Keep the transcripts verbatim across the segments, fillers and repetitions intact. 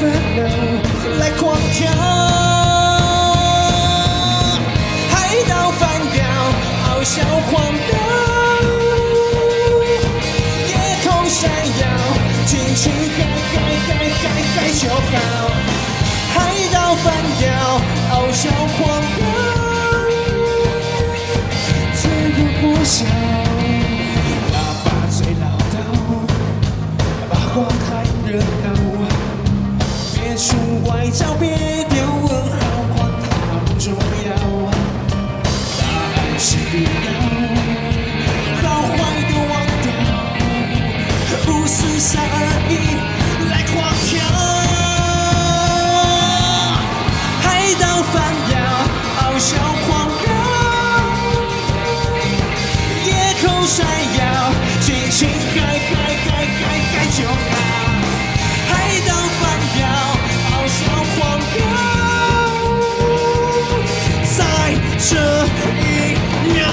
烦恼来狂跳，海岛翻涌，翱翔荒岛，夜空闪耀，尽情嗨嗨嗨嗨嗨就好，海岛翻涌，翱翔荒岛，自由破晓，喇叭最唠叨，把话太热闹。 别出外交，别丢问号，管它不重要，答案是必要，好坏都忘掉，不厮杀而已，来狂跳，海岛翻涌，翱翔荒岛，夜空闪耀，尽情嗨嗨嗨嗨嗨就好，海岛翻涌。 翱翔荒岛，在这一秒。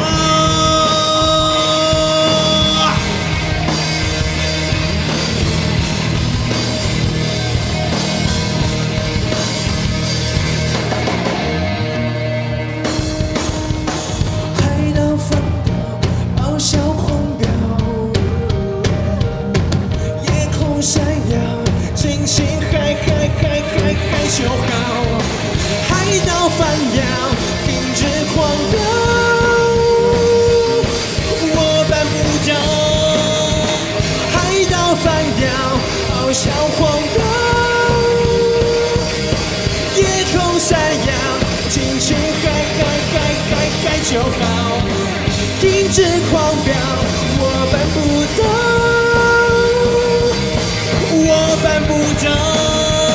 海岛翻涌，翱翔荒岛，夜空闪耀，尽情嗨嗨嗨嗨嗨就好，海岛翻涌，停止狂飙，我办不到，海岛翻涌，翱翔荒岛，夜空闪耀，尽情嗨嗨嗨嗨嗨就好，停止狂飙，我办不到，我办不到。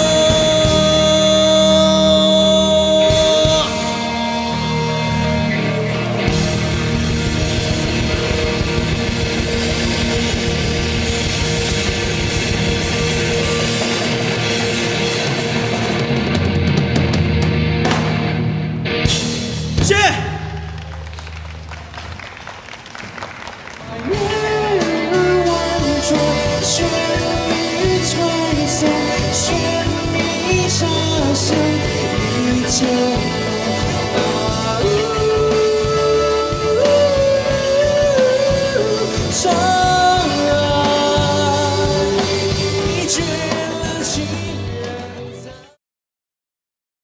谢谢。伤。